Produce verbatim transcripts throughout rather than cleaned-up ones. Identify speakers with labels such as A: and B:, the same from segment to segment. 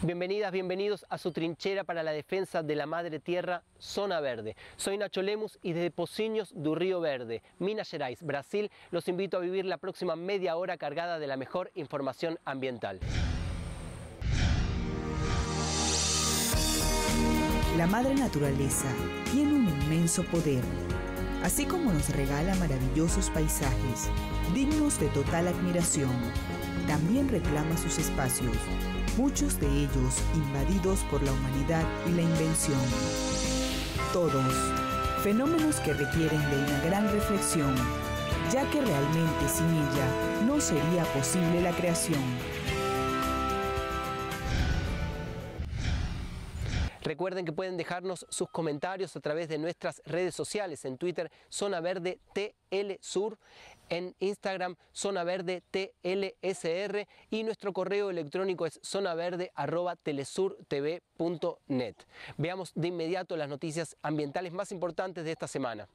A: Bienvenidas, bienvenidos a su trinchera para la defensa de la madre tierra, Zona Verde. Soy Nacho Lemus y desde Pocinhos do Río Verde, Minas Gerais, Brasil, los invito a vivir la próxima media hora cargada de la mejor información ambiental.
B: La madre naturaleza tiene un inmenso poder. Así como nos regala maravillosos paisajes, dignos de total admiración, también reclama sus espacios, muchos de ellos invadidos por la humanidad y la invención. Todos, fenómenos que requieren de una gran reflexión, ya que realmente sin ella no sería posible la creación.
A: Recuerden que pueden dejarnos sus comentarios a través de nuestras redes sociales, en Twitter Zona Verde T L Sur, en Instagram Zona Verde T L S R y nuestro correo electrónico es zonaverde arroba telesurtv punto net. Veamos de inmediato las noticias ambientales más importantes de esta semana.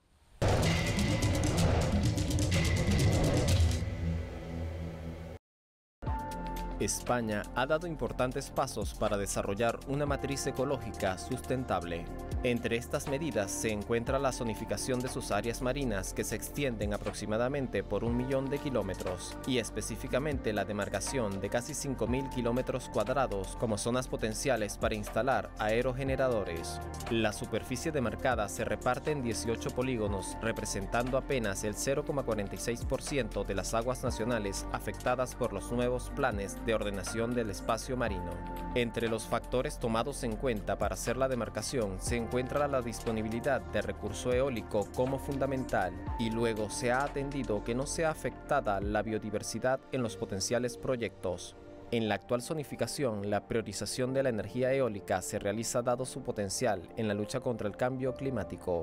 C: España ha dado importantes pasos para desarrollar una matriz ecológica sustentable. Entre estas medidas se encuentra la zonificación de sus áreas marinas, que se extienden aproximadamente por un millón de kilómetros, y específicamente la demarcación de casi cinco mil kilómetros cuadrados como zonas potenciales para instalar aerogeneradores. La superficie demarcada se reparte en dieciocho polígonos, representando apenas el cero coma cuarenta y seis por ciento de las aguas nacionales afectadas por los nuevos planes de ordenación del espacio marino. Entre los factores tomados en cuenta para hacer la demarcación se encuentra la disponibilidad de recurso eólico como fundamental, y luego se ha atendido que no sea afectada la biodiversidad en los potenciales proyectos. En la actual zonificación, la priorización de la energía eólica se realiza dado su potencial en la lucha contra el cambio climático.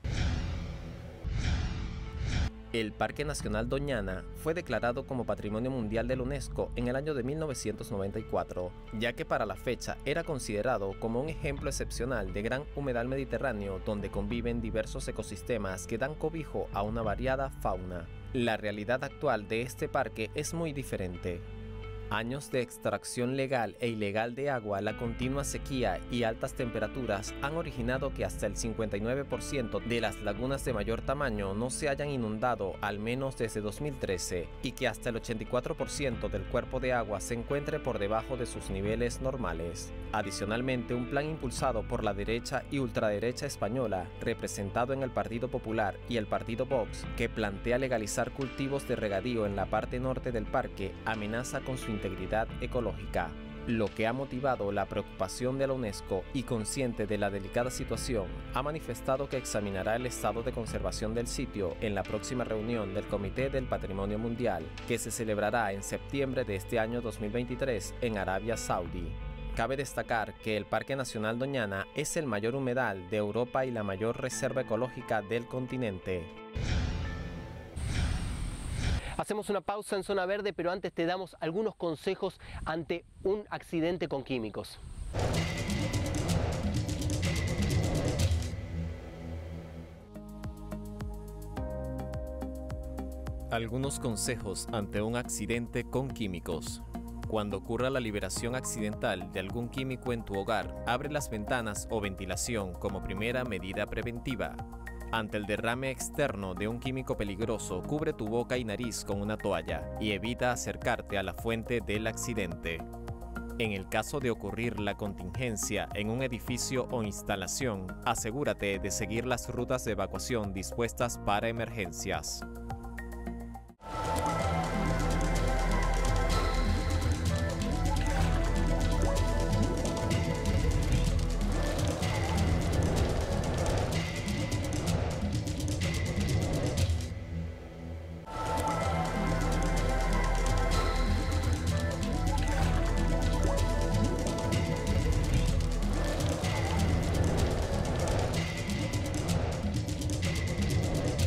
C: El Parque Nacional Doñana fue declarado como Patrimonio Mundial de la UNESCO en el año de mil novecientos noventa y cuatro, ya que para la fecha era considerado como un ejemplo excepcional de gran humedal mediterráneo donde conviven diversos ecosistemas que dan cobijo a una variada fauna. La realidad actual de este parque es muy diferente. Años de extracción legal e ilegal de agua, la continua sequía y altas temperaturas han originado que hasta el cincuenta y nueve por ciento de las lagunas de mayor tamaño no se hayan inundado al menos desde dos mil trece y que hasta el ochenta y cuatro por ciento del cuerpo de agua se encuentre por debajo de sus niveles normales. Adicionalmente, un plan impulsado por la derecha y ultraderecha española, representado en el Partido Popular y el Partido Vox, que plantea legalizar cultivos de regadío en la parte norte del parque, amenaza con su integridad ecológica, lo que ha motivado la preocupación de la UNESCO, y consciente de la delicada situación, ha manifestado que examinará el estado de conservación del sitio en la próxima reunión del Comité del Patrimonio Mundial, que se celebrará en septiembre de este año dos mil veintitrés en Arabia Saudí. Cabe destacar que el Parque Nacional Doñana es el mayor humedal de Europa y la mayor reserva ecológica del continente.
A: Hacemos una pausa en Zona Verde, pero antes te damos algunos consejos ante un accidente con químicos.
C: Algunos consejos ante un accidente con químicos. Cuando ocurra la liberación accidental de algún químico en tu hogar, abre las ventanas o ventilación como primera medida preventiva. Ante el derrame externo de un químico peligroso, cubre tu boca y nariz con una toalla y evita acercarte a la fuente del accidente. En el caso de ocurrir la contingencia en un edificio o instalación, asegúrate de seguir las rutas de evacuación dispuestas para emergencias.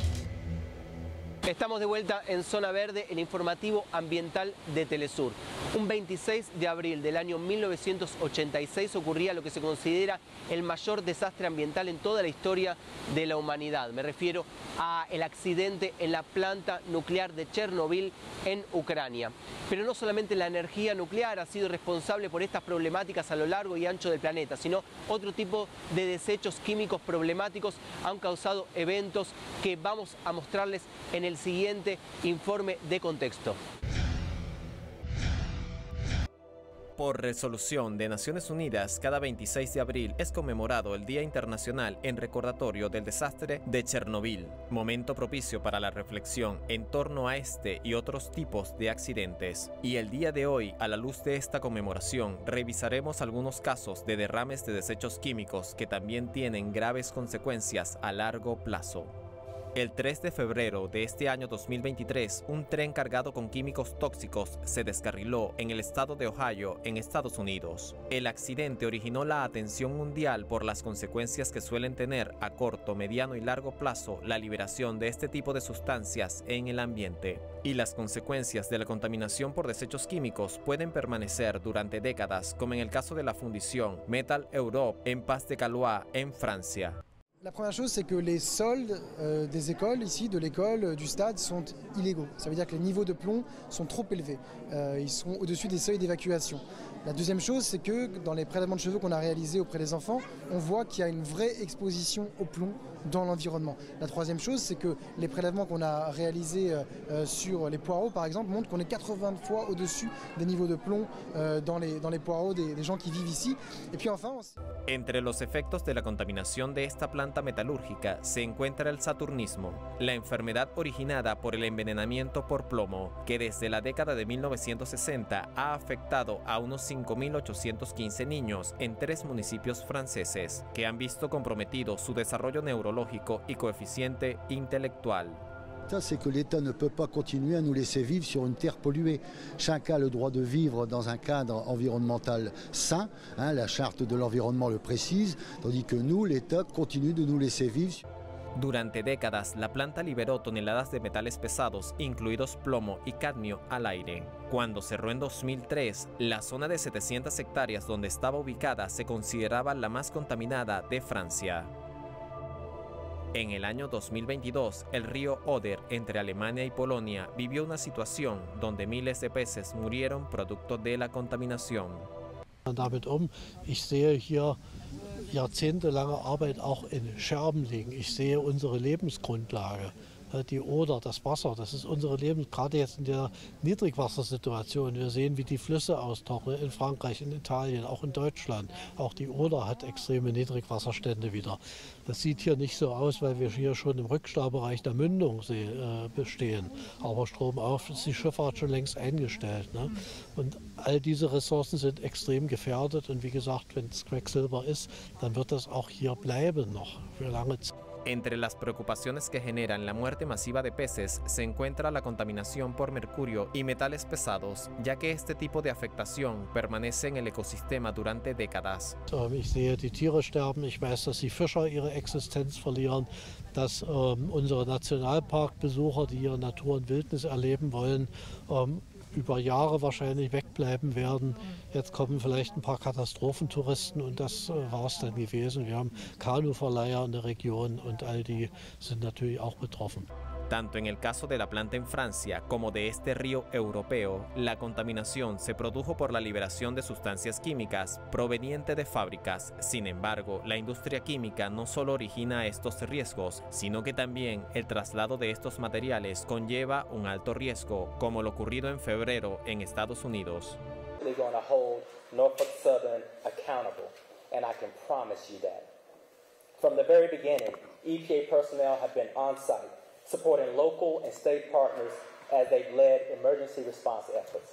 A: Estamos de vuelta en Zona Verde, el informativo ambiental de Telesur. Un veintiséis de abril del año mil novecientos ochenta y seis ocurría lo que se considera el mayor desastre ambiental en toda la historia de la humanidad. Me refiero al accidente en la planta nuclear de Chernobyl en Ucrania. Pero no solamente la energía nuclear ha sido responsable por estas problemáticas a lo largo y ancho del planeta, sino otro tipo de desechos químicos problemáticos han causado eventos que vamos a mostrarles en el siguiente informe de contexto.
C: Por resolución de Naciones Unidas, cada veintiséis de abril es conmemorado el Día Internacional en recordatorio del desastre de Chernobyl, momento propicio para la reflexión en torno a este y otros tipos de accidentes. Y el día de hoy, a la luz de esta conmemoración, revisaremos algunos casos de derrames de desechos químicos que también tienen graves consecuencias a largo plazo. El tres de febrero de este año dos mil veintitrés, un tren cargado con químicos tóxicos se descarriló en el estado de Ohio, en Estados Unidos. El accidente originó la atención mundial por las consecuencias que suelen tener a corto, mediano y largo plazo la liberación de este tipo de sustancias en el ambiente. Y las consecuencias de la contaminación por desechos químicos pueden permanecer durante décadas, como en el caso de la fundición Metal Europe en Pas-de-Calais, en Francia.
D: La première chose, c'est que les sols euh, des écoles, ici, de l'école, euh, du stade, sont illégaux. Ça veut dire que les niveaux de plomb sont trop élevés. Euh, ils sont au-dessus des seuils d'évacuation. La deuxième chose, c'est que dans les prélèvements de cheveux qu'on a réalisés auprès des enfants, on voit qu'il y a une vraie exposition au plomb dans l'environnement. La troisième chose, c'est que les prélèvements qu'on a réalisés euh, sur les poireaux, par exemple, montrent qu'on est quatre-vingts fois au-dessus des niveaux de plomb euh, dans, les, dans les poireaux des, des gens qui vivent ici. Et puis enfin... On...
C: Entre los efectos de la contaminación de esta planta metalúrgica se encuentra el saturnismo, la enfermedad originada por el envenenamiento por plomo, que desde la década de mil novecientos sesenta ha afectado a unos cinco mil ochocientos quince niños en tres municipios franceses, que han visto comprometido su desarrollo neurológico y coeficiente intelectual.
E: C'est que l'État ne peut pas continuer à nous laisser vivre sur une terre polluée. Chacun a le droit de vivre dans un cadre environnemental sain, hein, la charte de l'environnement le précise, tandis que nous, l'État, continue de nous laisser vivre.
C: Durante décadas, la planta liberó toneladas de metales pesados, incluidos plomo y cadmio, al aire. Cuando cerró en dos mil tres, la zona de setecientas hectáreas donde estaba ubicada se consideraba la más contaminada de Francia. En el año dos mil veintidós, el río Oder, entre Alemania y Polonia, vivió una situación donde miles de peces murieron producto de la contaminación.
F: Damit um. Ich sehe hier jahrzehntelange Arbeit auch in Scherben liegen. Ich sehe unsere Lebensgrundlage. Die Oder, das Wasser, das ist unsere Leben, gerade jetzt in der Niedrigwassersituation. Wir sehen, wie die Flüsse austauchen in Frankreich, in Italien, auch in Deutschland. Auch die Oder hat extreme Niedrigwasserstände wieder. Das sieht hier nicht so aus, weil wir hier schon im Rückstaubereich der Mündung äh, bestehen. Aber stromauf ist die Schifffahrt schon längst eingestellt. Ne? Und all diese Ressourcen sind extrem gefährdet. Und wie gesagt, wenn es Quecksilber ist, dann wird das auch hier bleiben noch für lange Zeit.
C: Entre las preocupaciones que generan la muerte masiva de peces se encuentra la contaminación por mercurio y metales pesados, ya que este tipo de afectación permanece en el ecosistema durante décadas.
F: Ich sehe die Tiere sterben, ich weiß, dass die Fischer ihre Existenz verlieren, dass ähm, unsere Nationalparkbesucher, die hier Natur und Wildnis erleben wollen, ähm, über Jahre wahrscheinlich wegbleiben werden. Jetzt kommen vielleicht ein paar Katastrophentouristen und das äh, war es dann gewesen. Wir haben Kanuverleiher in der Region und all die sind natürlich auch betroffen.
C: Tanto en el caso de la planta en Francia como de este río europeo, la contaminación se produjo por la liberación de sustancias químicas provenientes de fábricas. Sin embargo, la industria química no solo origina estos riesgos, sino que también el traslado de estos materiales conlleva un alto riesgo, como lo ocurrido en febrero en Estados Unidos.
G: They're going to hold Norfolk Southern accountable, and I can promise you that. From the very beginning, E P A personnel have been on site, supporting local and state partners as they've led emergency response efforts.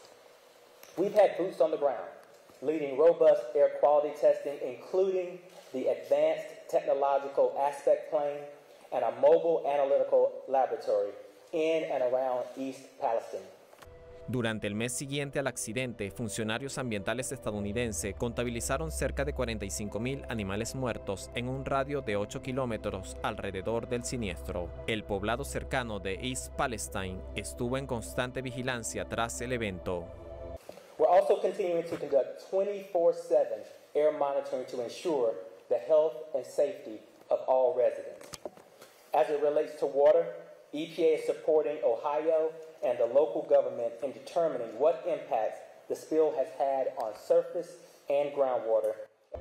G: We've had boots on the ground, leading robust air quality testing, including the Advanced Technological Aspect Plane and a mobile analytical laboratory in and around East Palestine.
C: Durante el mes siguiente al accidente, funcionarios ambientales estadounidenses contabilizaron cerca de cuarenta y cinco mil animales muertos en un radio de ocho kilómetros alrededor del siniestro. El poblado cercano de East Palestine estuvo en constante vigilancia tras el evento.
G: We're also continuing to conduct twenty-four seven air monitoring to ensure the health and safety of all residents. As it relates to water, E P A is supporting Ohio and the local government in determining what impacts the spill has had on surface and groundwater.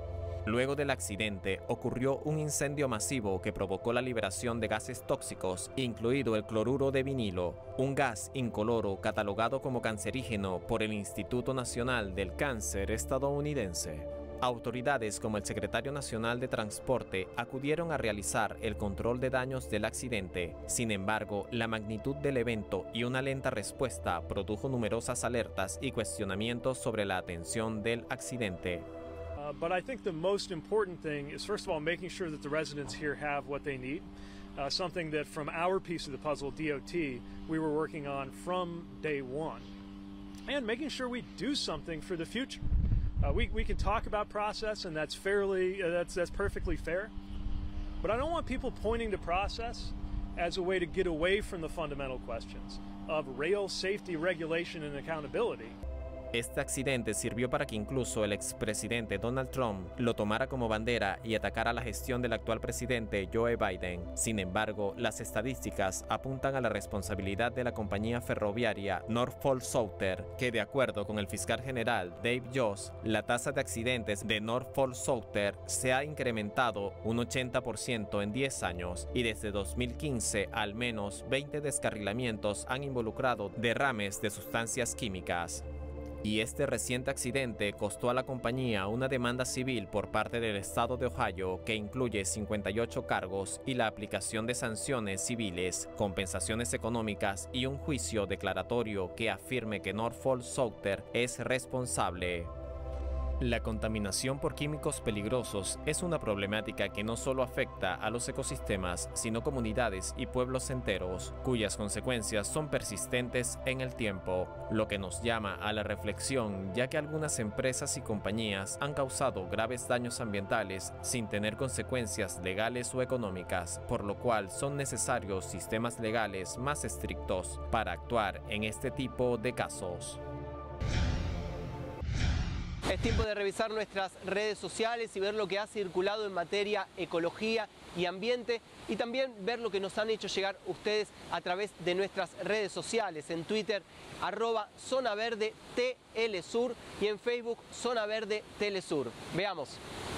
C: Luego del accidente, ocurrió un incendio masivo que provocó la liberación de gases tóxicos, incluido el cloruro de vinilo, un gas incoloro catalogado como cancerígeno por el Instituto Nacional del Cáncer estadounidense. Autoridades como el Secretario Nacional de Transporte acudieron a realizar el control de daños del accidente. Sin embargo, la magnitud del evento y una lenta respuesta produjo numerosas alertas y cuestionamientos sobre la atención del accidente.
H: Uh, but I think the most important thing is, first of all, making sure that the residents here have what they need. Uh, something that from our piece of the puzzle, D O T, we were working on from day one. And making sure we do something for the future. Uh, we, we can talk about process, and that's fairly, uh, that's, that's perfectly fair. But I don't want people pointing to process as a way to get away from the fundamental questions of rail safety, regulation, and accountability.
C: Este accidente sirvió para que incluso el expresidente Donald Trump lo tomara como bandera y atacara la gestión del actual presidente Joe Biden. Sin embargo, las estadísticas apuntan a la responsabilidad de la compañía ferroviaria Norfolk Southern, que de acuerdo con el fiscal general Dave Yost, la tasa de accidentes de Norfolk Southern se ha incrementado un ochenta por ciento en diez años y desde dos mil quince al menos veinte descarrilamientos han involucrado derrames de sustancias químicas. Y este reciente accidente costó a la compañía una demanda civil por parte del estado de Ohio que incluye cincuenta y ocho cargos y la aplicación de sanciones civiles, compensaciones económicas y un juicio declaratorio que afirme que Norfolk Southern es responsable. La contaminación por químicos peligrosos es una problemática que no solo afecta a los ecosistemas, sino comunidades y pueblos enteros, cuyas consecuencias son persistentes en el tiempo, lo que nos llama a la reflexión, ya que algunas empresas y compañías han causado graves daños ambientales sin tener consecuencias legales o económicas, por lo cual son necesarios sistemas legales más estrictos para actuar en este tipo de casos.
A: Es tiempo de revisar nuestras redes sociales y ver lo que ha circulado en materia ecología y ambiente y también ver lo que nos han hecho llegar ustedes a través de nuestras redes sociales, en Twitter, arroba Zona Verde T L Sur y en Facebook Zona Verde Telesur. Veamos.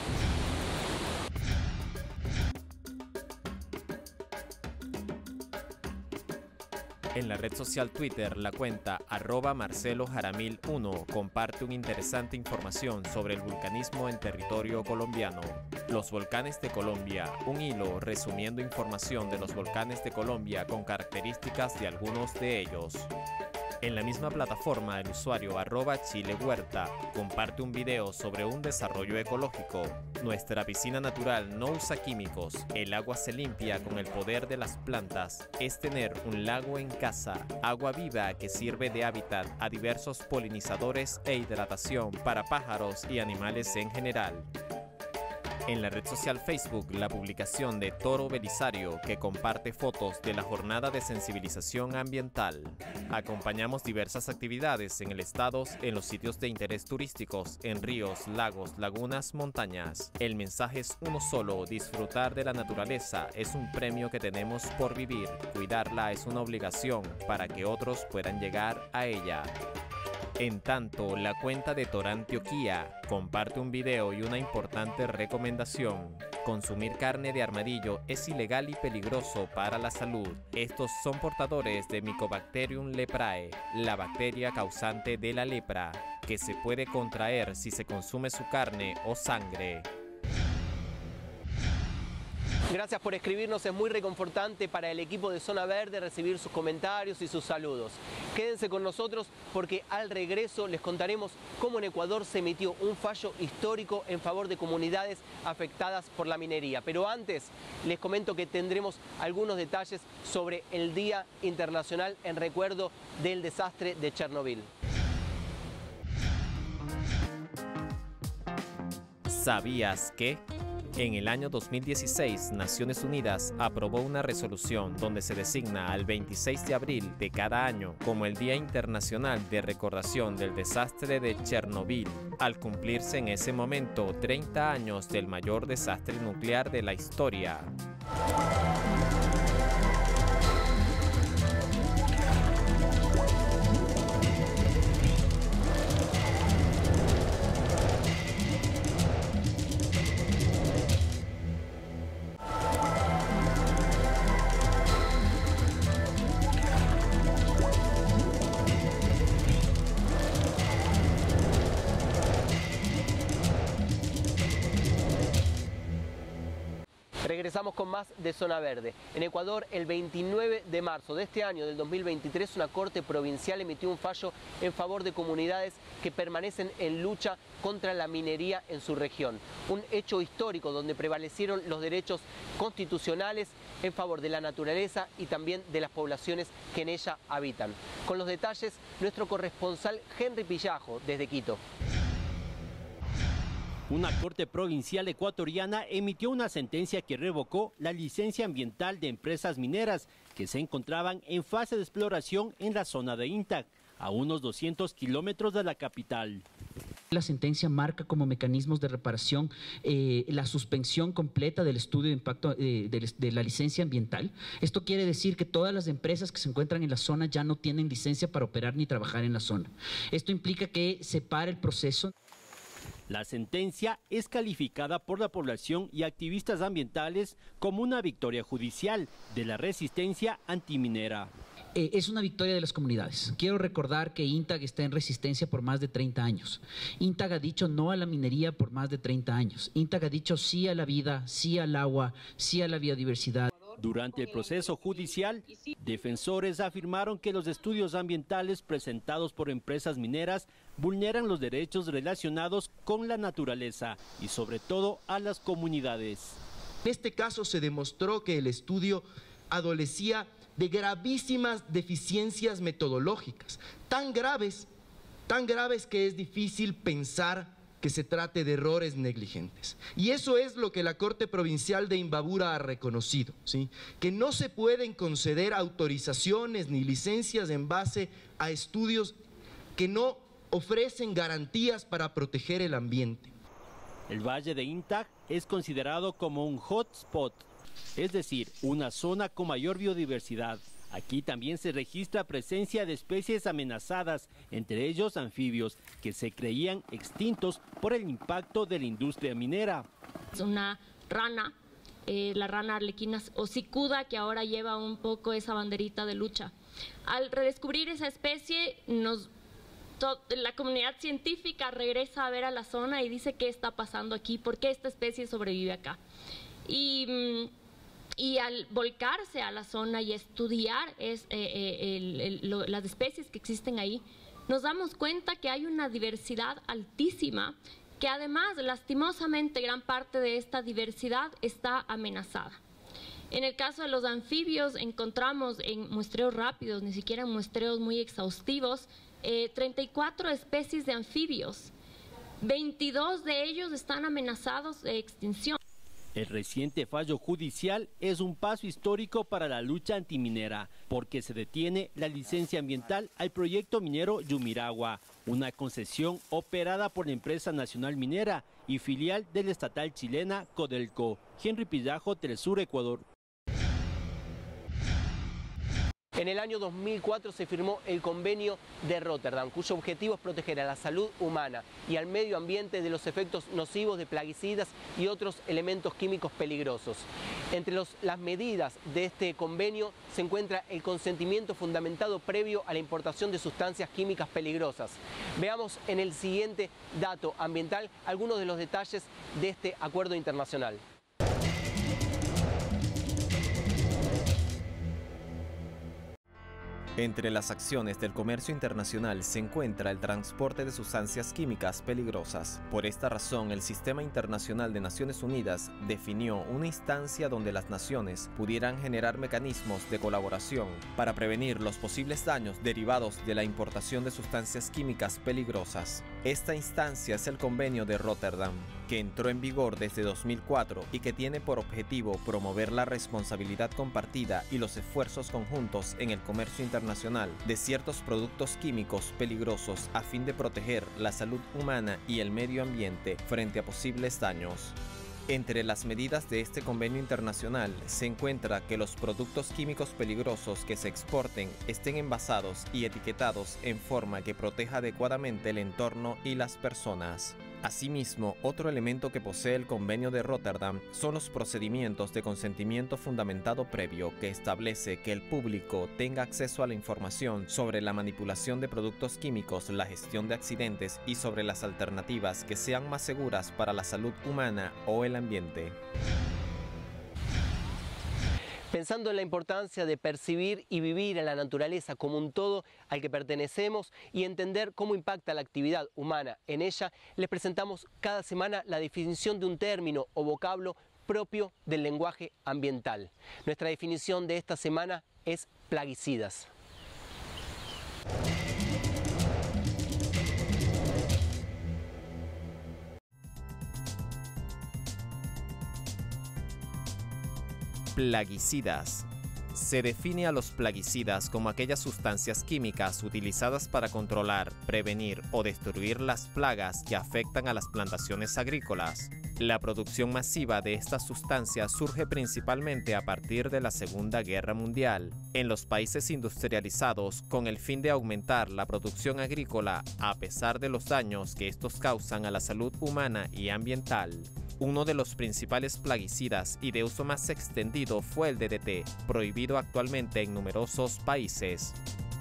C: En la red social Twitter, la cuenta arroba Marcelo Jaramil uno comparte una interesante información sobre el vulcanismo en territorio colombiano. Los volcanes de Colombia, un hilo resumiendo información de los volcanes de Colombia con características de algunos de ellos. En la misma plataforma, el usuario arroba Chile Huerta comparte un video sobre un desarrollo ecológico. Nuestra piscina natural no usa químicos, el agua se limpia con el poder de las plantas. Es tener un lago en casa, agua viva que sirve de hábitat a diversos polinizadores e hidratación para pájaros y animales en general. En la red social Facebook, la publicación de Toro Belisario, que comparte fotos de la jornada de sensibilización ambiental. Acompañamos diversas actividades en el estado en los sitios de interés turísticos, en ríos, lagos, lagunas, montañas. El mensaje es uno solo: disfrutar de la naturaleza es un premio que tenemos por vivir. Cuidarla es una obligación para que otros puedan llegar a ella. En tanto, la cuenta de Torantioquía comparte un video y una importante recomendación. Consumir carne de armadillo es ilegal y peligroso para la salud. Estos son portadores de Mycobacterium leprae, la bacteria causante de la lepra, que se puede contraer si se consume su carne o sangre.
A: Gracias por escribirnos, es muy reconfortante para el equipo de Zona Verde recibir sus comentarios y sus saludos. Quédense con nosotros porque al regreso les contaremos cómo en Ecuador se emitió un fallo histórico en favor de comunidades afectadas por la minería. Pero antes les comento que tendremos algunos detalles sobre el Día Internacional en recuerdo del desastre de Chernobyl.
C: ¿Sabías que? En el año dos mil dieciséis, Naciones Unidas aprobó una resolución donde se designa al veintiséis de abril de cada año como el Día Internacional de Recordación del Desastre de Chernobyl, al cumplirse en ese momento treinta años del mayor desastre nuclear de la historia.
A: Regresamos con más de Zona Verde. En Ecuador, el veintinueve de marzo de este año, del dos mil veintitrés, una corte provincial emitió un fallo en favor de comunidades que permanecen en lucha contra la minería en su región. Un hecho histórico donde prevalecieron los derechos constitucionales en favor de la naturaleza y también de las poblaciones que en ella habitan. Con los detalles, nuestro corresponsal Henry Pillajo, desde Quito.
I: Una corte provincial ecuatoriana emitió una sentencia que revocó la licencia ambiental de empresas mineras que se encontraban en fase de exploración en la zona de Intac, a unos doscientos kilómetros de la capital.
J: La sentencia marca como mecanismos de reparación eh, la suspensión completa del estudio de impacto eh, de, de la licencia ambiental. Esto quiere decir que todas las empresas que se encuentran en la zona ya no tienen licencia para operar ni trabajar en la zona. Esto implica que se para el proceso.
I: La sentencia es calificada por la población y activistas ambientales como una victoria judicial de la resistencia antiminera.
J: Eh, es una victoria de las comunidades. Quiero recordar que Intag está en resistencia por más de treinta años. Intag ha dicho no a la minería por más de treinta años. Intag ha dicho sí a la vida, sí al agua, sí a la biodiversidad.
I: Durante el proceso judicial, defensores afirmaron que los estudios ambientales presentados por empresas mineras vulneran los derechos relacionados con la naturaleza y sobre todo a las comunidades.
K: En este caso se demostró que el estudio adolecía de gravísimas deficiencias metodológicas, tan graves, tan graves que es difícil pensar que se trate de errores negligentes. Y eso es lo que la Corte Provincial de Imbabura ha reconocido, ¿sí? Que no se pueden conceder autorizaciones ni licencias en base a estudios que no ofrecen garantías para proteger el ambiente.
I: El Valle de Intac es considerado como un hotspot, es decir, una zona con mayor biodiversidad. Aquí también se registra presencia de especies amenazadas, entre ellos anfibios, que se creían extintos por el impacto de la industria minera.
L: Es una rana, eh, la rana arlequina hocicuda, que ahora lleva un poco esa banderita de lucha. Al redescubrir esa especie, nos, to, la comunidad científica regresa a ver a la zona y dice qué está pasando aquí, por qué esta especie sobrevive acá. Y... Mmm, Y al volcarse a la zona y estudiar es, eh, el, el, lo, las especies que existen ahí, nos damos cuenta que hay una diversidad altísima, que además, lastimosamente, gran parte de esta diversidad está amenazada. En el caso de los anfibios, encontramos en muestreos rápidos, ni siquiera en muestreos muy exhaustivos, eh, treinta y cuatro especies de anfibios. veintidós de ellos están amenazados de extinción.
I: El reciente fallo judicial es un paso histórico para la lucha antiminera, porque se detiene la licencia ambiental al proyecto minero Yumiragua, una concesión operada por la empresa nacional minera y filial de la estatal chilena Codelco. Henry Pillajo, Telesur, Ecuador.
A: En el año dos mil cuatro se firmó el Convenio de Rotterdam, cuyo objetivo es proteger a la salud humana y al medio ambiente de los efectos nocivos de plaguicidas y otros elementos químicos peligrosos. Entre los, las medidas de este convenio se encuentra el consentimiento fundamentado previo a la importación de sustancias químicas peligrosas. Veamos en el siguiente dato ambiental algunos de los detalles de este acuerdo internacional.
C: Entre las acciones del comercio internacional se encuentra el transporte de sustancias químicas peligrosas. Por esta razón, el Sistema Internacional de Naciones Unidas definió una instancia donde las naciones pudieran generar mecanismos de colaboración para prevenir los posibles daños derivados de la importación de sustancias químicas peligrosas. Esta instancia es el Convenio de Rotterdam, que entró en vigor desde dos mil cuatro y que tiene por objetivo promover la responsabilidad compartida y los esfuerzos conjuntos en el comercio internacional de ciertos productos químicos peligrosos a fin de proteger la salud humana y el medio ambiente frente a posibles daños. Entre las medidas de este convenio internacional se encuentra que los productos químicos peligrosos que se exporten estén envasados y etiquetados en forma que proteja adecuadamente el entorno y las personas. Asimismo, otro elemento que posee el Convenio de Rotterdam son los procedimientos de consentimiento fundamentado previo que establece que el público tenga acceso a la información sobre la manipulación de productos químicos, la gestión de accidentes y sobre las alternativas que sean más seguras para la salud humana o el ambiente.
A: Pensando en la importancia de percibir y vivir en la naturaleza como un todo al que pertenecemos y entender cómo impacta la actividad humana en ella, les presentamos cada semana la definición de un término o vocablo propio del lenguaje ambiental. Nuestra definición de esta semana es plaguicidas.
C: Plaguicidas. Se define a los plaguicidas como aquellas sustancias químicas utilizadas para controlar, prevenir o destruir las plagas que afectan a las plantaciones agrícolas. La producción masiva de estas sustancias surge principalmente a partir de la Segunda Guerra Mundial, en los países industrializados con el fin de aumentar la producción agrícola a pesar de los daños que estos causan a la salud humana y ambiental. Uno de los principales plaguicidas y de uso más extendido fue el D D T, prohibido actualmente en numerosos países.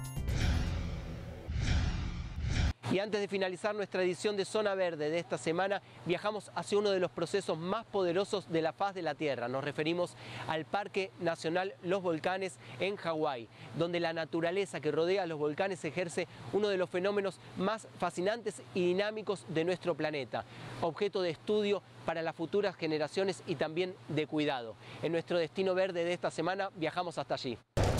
A: Y antes de finalizar nuestra edición de Zona Verde de esta semana, viajamos hacia uno de los procesos más poderosos de la faz de la Tierra. Nos referimos al Parque Nacional Los Volcanes en Hawái, donde la naturaleza que rodea a los volcanes ejerce uno de los fenómenos más fascinantes y dinámicos de nuestro planeta, objeto de estudio para las futuras generaciones y también de cuidado. En nuestro destino verde de esta semana viajamos hasta allí.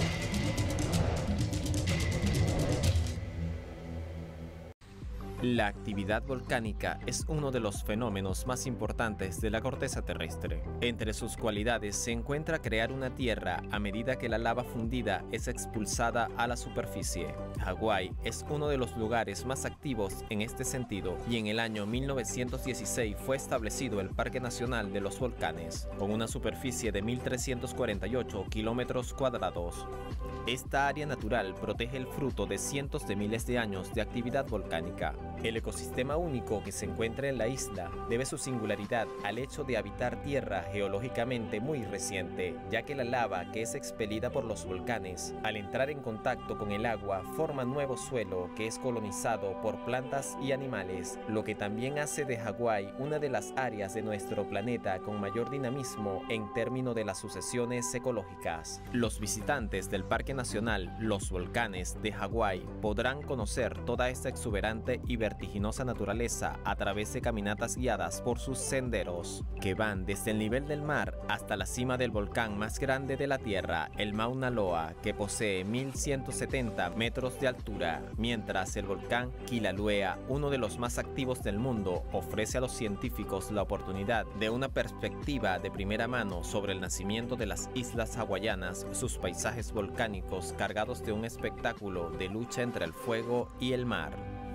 C: La actividad volcánica es uno de los fenómenos más importantes de la corteza terrestre. Entre sus cualidades se encuentra crear una tierra a medida que la lava fundida es expulsada a la superficie. Hawái es uno de los lugares más activos en este sentido y en el año mil novecientos dieciséis fue establecido el Parque Nacional de los Volcanes, con una superficie de mil trescientos cuarenta y ocho kilómetros cuadrados. Esta área natural protege el fruto de cientos de miles de años de actividad volcánica. El ecosistema único que se encuentra en la isla debe su singularidad al hecho de habitar tierra geológicamente muy reciente, ya que la lava que es expelida por los volcanes, al entrar en contacto con el agua, forma nuevo suelo que es colonizado por plantas y animales, lo que también hace de Hawái una de las áreas de nuestro planeta con mayor dinamismo en términos de las sucesiones ecológicas. Los visitantes del Parque Nacional Los Volcanes de Hawái podrán conocer toda esta exuberante y vertiginosa naturaleza a través de caminatas guiadas por sus senderos, que van desde el nivel del mar hasta la cima del volcán más grande de la Tierra, el Mauna Loa, que posee mil ciento setenta metros de altura, mientras el volcán Kilauea, uno de los más activos del mundo, ofrece a los científicos la oportunidad de una perspectiva de primera mano sobre el nacimiento de las islas hawaianas, sus paisajes volcánicos cargados de un espectáculo de lucha entre el fuego y el mar.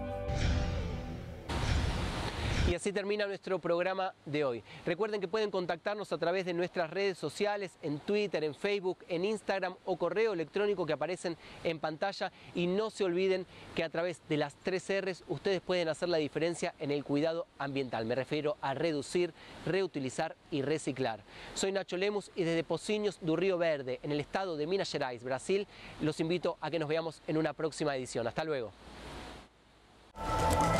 A: Y así termina nuestro programa de hoy. Recuerden que pueden contactarnos a través de nuestras redes sociales, en Twitter, en Facebook, en Instagram o correo electrónico que aparecen en pantalla. Y no se olviden que a través de las tres R's ustedes pueden hacer la diferencia en el cuidado ambiental. Me refiero a reducir, reutilizar y reciclar. Soy Nacho Lemus y desde Pocinhos do Rio Verde, en el estado de Minas Gerais, Brasil, los invito a que nos veamos en una próxima edición. Hasta luego.